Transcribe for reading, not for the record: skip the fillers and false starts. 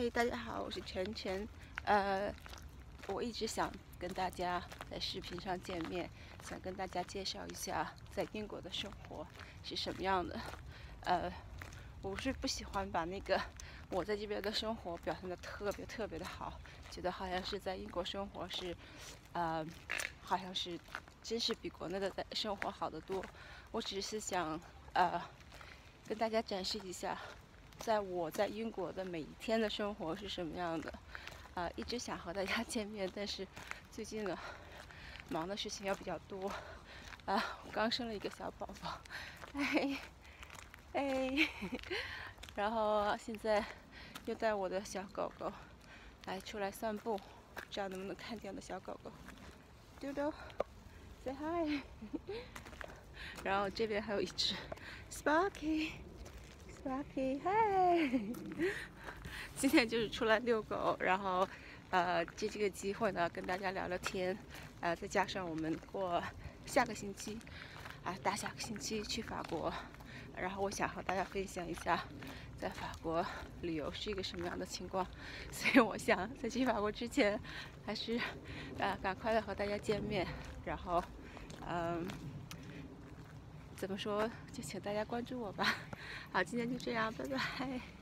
嗨，大家好，我是晨晨。我一直想跟大家在视频上见面，想跟大家介绍一下在英国的生活是什么样的。我是不喜欢把那个我在这边的生活表现得特别的好，觉得好像是在英国生活是，好像是真是比国内的生活好得多。我只是想跟大家展示一下。我在英国的每一天的生活是什么样的？一直想和大家见面，但是最近呢，忙的事情也比较多。我刚生了一个小宝宝，然后现在又带我的小狗狗出来散步，不知道能不能看见我的小狗狗。丢丢 ，say hi。然后这边还有一只 Sparky，嗨！今天就是出来遛狗，然后借这个机会呢跟大家聊聊天，再加上我们过下个星期大下个星期去法国，然后我想和大家分享一下在法国旅游是一个什么样的情况，所以我想在去法国之前，还是赶快的和大家见面，然后怎么说，就请大家关注我吧。好，今天就这样，拜拜。